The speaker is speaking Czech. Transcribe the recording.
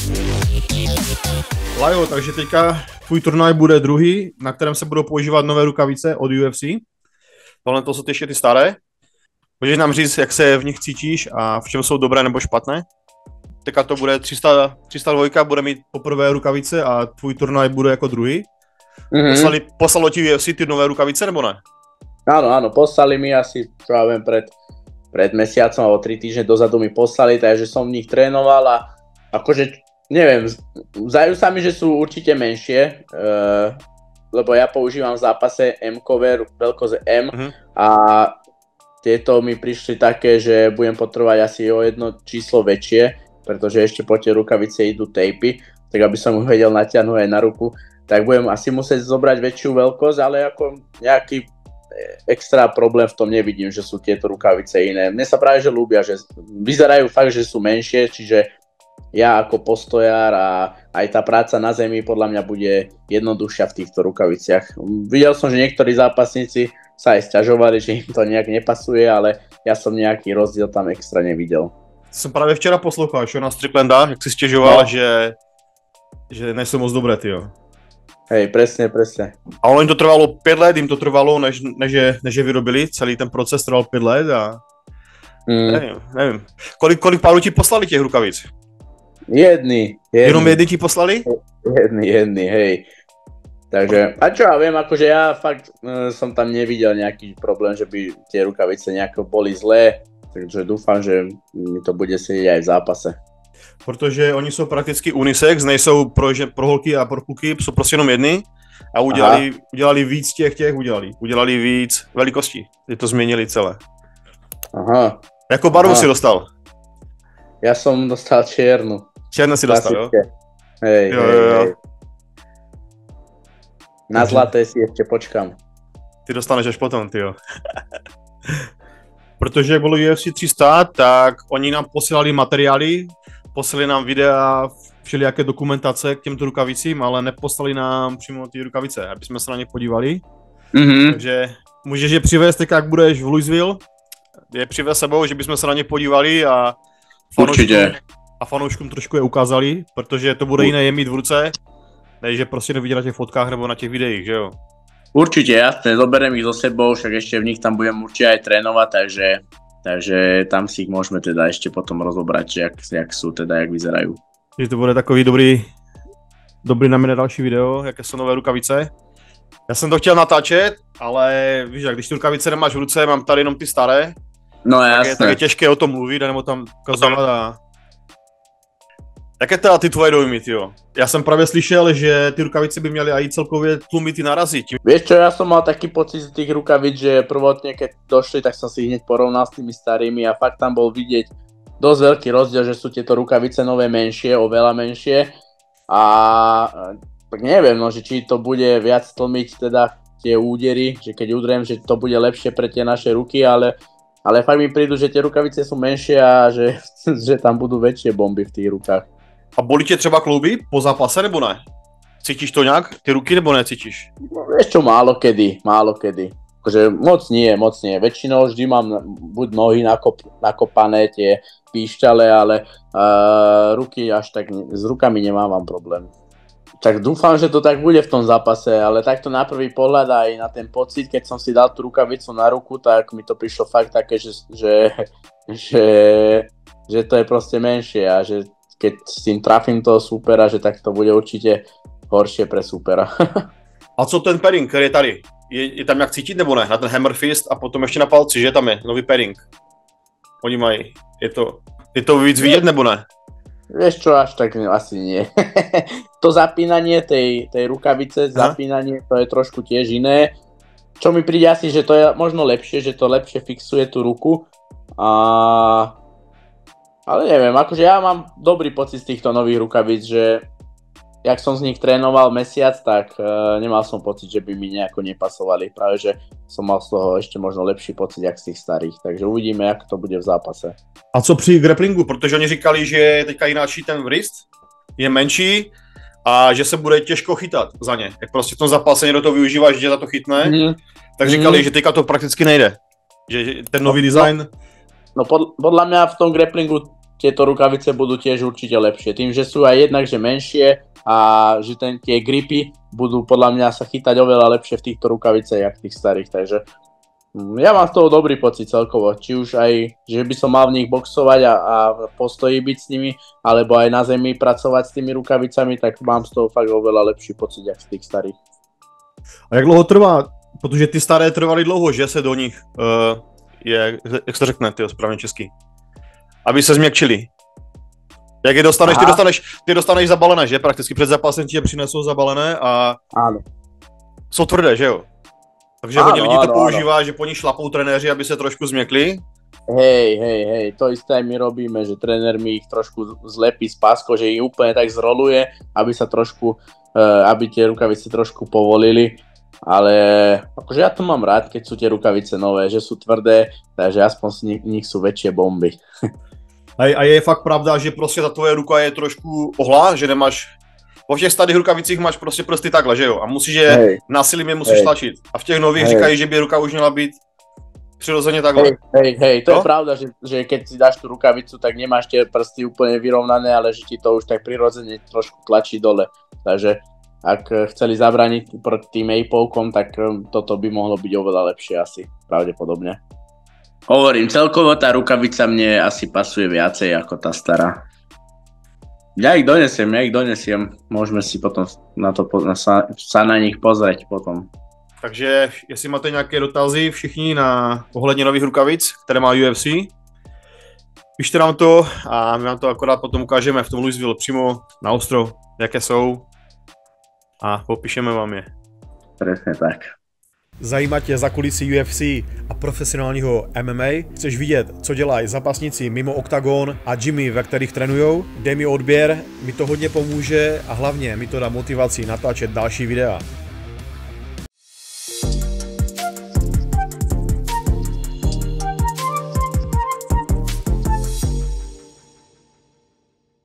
Lajo, takže teďka tvůj turnaj bude druhý, na kterém se budou používat nové rukavice od UFC. Tohle to jsou ještě ty staré. Můžeš nám říct, jak se v nich cítíš a v čem jsou dobré nebo špatné? Teďka to bude 302, bude mít poprvé rukavice a tvůj turnaj bude jako druhý. Poslalo ti UFC ty nové rukavice nebo ne? Áno, poslali mi asi, čo ja viem, pred mesiacom alebo 3 týždne dozadu mi poslali, takže som v nich trénoval a akože, neviem, zdajú sa mi, že sú určite menšie, lebo ja používam v zápase M-cover, veľkosť M a tieto mi prišli také, že budem potrebovať asi o jedno číslo väčšie, pretože ešte po tie rukavice idú tejpy, tak aby som ju vedel natiahnuť aj na ruku, tak budem asi musieť zobrať väčšiu veľkosť, ale ako nejaký extra problém v tom nevidím, že sú tieto rukavice iné. Mne sa práve že ľúbia, že vyzerajú fakt, že sú menšie, čiže ja ako postojár a aj tá práca na zemi podľa mňa bude jednoduchšia v týchto rukaviciach. Videl som, že niektorí zápasníci sa aj sťažovali, že im to nejak nepasuje, ale ja som nejaký rozdiel tam extra nevidel. Jsem právě včera poslouchal na Stricklanda, jak si stěžoval, že nejsou moc dobré, tyjo. Hej, presne. A ono jim to trvalo 5 let, než je vyrobili, celý ten proces trval 5 let a nevím. Kolik párů ti poslali těch rukavic? Jedný. Jenom jedný ti poslali? Jedný, hej. Takže, a čo ja viem, akože ja fakt som tam nevidel nejaký problém, že by tie rukavice nejako boli zlé, takže dúfam, že mi to bude sedieť aj v zápase. Protože oni jsou prakticky unisex, nejsou pro holky a pro kluky, jsou prostě jenom jedny a udělali víc udělali víc velikostí, ty to změnili celé. Aha. Jako barvu si dostal? Ja som dostal čiernu. Čiernu si dostal, jo? Hej. Na zlaté si ešte počkám. Ty dostaneš až potom, tyjo. Protože jak bylo UFC 300, tak oni nám posílali materiály, poslali nám videa, všelijaké dokumentace k těmto rukavicím, ale neposlali nám přímo ty rukavice, aby jsme se na ně podívali. Takže můžeš je přivést, tak jak budeš v Louisville, je přivez sebou, že bychom se na ně podívali a fanouškům trošku je ukázali, protože to bude jiné je mít v ruce, než že prostě nevidět na těch fotkách nebo na těch videích, že jo? Určite, jasne, zoberiem ich so sebou, však ešte v nich tam budem určite aj trénovať, takže tam si ich môžeme teda ešte potom rozobrať, jak sú teda, jak vyzerajú. Že to bude takový dobrý na mě další video, jaké jsou nové rukavice. Já jsem to chtěl natáčet, ale víš, jak když ty rukavice nemáš v ruce, mám tady jenom ty staré, no jasné. Tak je těžké o tom mluvit, nebo tam ukazovat a... Jaké teda ty tvoje dojmy, tyjo? Já jsem právě slyšel, že ty rukavice by měly aj celkově tlumit ty nárazy. Vieš čo, ja som mal taký pocit z tých rukavic, že prvotne keď došli, tak som si hneď porovnal s tými starými a fakt tam bol vidieť dosť veľký rozdiel, že sú tieto rukavice nové menšie, oveľa menšie a tak neviem, no, že či to bude viac tlmiť teda tie údery, že keď udriem, že to bude lepšie pre tie naše ruky, ale fakt mi prídu, že tie rukavice sú menšie a že tam budú väčšie bomby v tých rukách. A bolí tě třeba klouby po zápase, nebo ne? Cítíš to nějak, ty ruky, nebo necítíš? No, vieš čo, málo kedy. Akože moc nie. Väčšinou vždy mám buď nohy nakopané, tie píšťale, ale ruky až tak, s rukami nemávam problém. Tak dúfam, že to tak bude v tom zápase, ale takto na prvý pohľad aj na ten pocit, keď som si dal tú rukavicu na ruku, tak mi to prišlo fakt také, že to je proste menšie a že keď s tým trafím toho supera, že tak to bude určite horšie pre supera. A co ten padding, který je tady? Je tam jak cítit nebo ne? Na ten hammer fist a potom ještě na palci, že tam je nový padding. Oni mají. Je to víc vidět nebo ne? Vieš čo, až tak asi nie. To zapínanie tej rukavice, zapínanie, to je trošku tiež iné. Čo mi príde asi, že to je možno lepšie, že to lepšie fixuje tú ruku. Ale neviem, akože ja mám dobrý pocit z týchto nových rukavíc, že jak som z nich trénoval mesiac, tak nemal som pocit, že by mi nejako nepasovali. Práve, že som mal z toho ešte možno lepší pocit, jak z tých starých. Takže uvidíme, jak to bude v zápase. A co při grapplingu? Protože oni říkali, že je teďka jináčí ten wrist, je menší a že se bude těžko chytat za ně. Jak prostě v tom zápase někdo to využívá, že tě za to chytne, tak říkali, že teďka to prakticky nejde. Že ten nový design... No podľa mňa v tom grapplingu tieto rukavice budú tiež určite lepšie. Tým, že sú aj jednak že menšie a že tie gripy budú podľa mňa sa chytať oveľa lepšie v týchto rukaviciach, jak tých starých, takže ja mám z toho dobrý pocit celkovo, či už aj, že by som mal v nich boxovať a postojí byť s nimi, alebo aj na zemi pracovať s tými rukavicami, tak mám z toho fakt oveľa lepší pocit, jak z tých starých. A jak dlouho trvá? Protože ty staré trvaly dlouho, že se do nich, jak se to řekne, správně česky, aby se změkčili. Jak je dostaneš, ty dostaneš zabalené, že? Prakticky před zápasem ti je přinesou zabalené a áno. Jsou tvrdé, že jo? Takže hodně lidí to používá, že po nich šlapou trenéři, aby se trošku změkli. Hej, to isté aj my robíme, že tréner mi ich trošku zlepí z pásko, že ich úplne tak zroluje, aby sa trošku, aby tie rukavice trošku povolili. Ale akože ja to mám rád, keď sú tie rukavice nové, že sú tvrdé, takže aspoň z nich sú väčšie bomby. A je fakt pravda, že prostě ta tvoje ruka je trošku ohlá, že nemáš, po těch starých rukavicích máš prostě prsty takhle, že jo? A musíš je, násilím je musíš tlačit. A v těch nových říkají, že by ruka už měla být přirozeně takhle. Hej, to je pravda, že keď si dáš tú rukavicu, tak nemáš tie prsty úplne vyrovnané, ale že ti to už tak prirodzene trošku tlačí dole. Takže ak chceli zabrániť proti tým Apevkom, tak toto by mohlo byť oveľa lepšie asi, pravdepodobne. Hovorím, celkovo tá rukavica mne asi pasuje viacej ako tá stará. Ja ich donesiem, môžeme si potom sa na nich pozrieť potom. Takže jestli máte nějaké dotazy všichni na ohledně nových rukavic, které má UFC, pište nám to a my vám to akorát potom ukážeme v tom Louisville přímo na ostro, jaké jsou a popíšeme vám je. Presne tak. Zajímá tě za kulisy UFC a profesionálního MMA? Chceš vidět, co dělají zápasníci mimo oktagon a gymy, ve kterých trénujou? Dej mi odběr, mi to hodně pomůže a hlavně mi to dá motivaci natáčet další videa.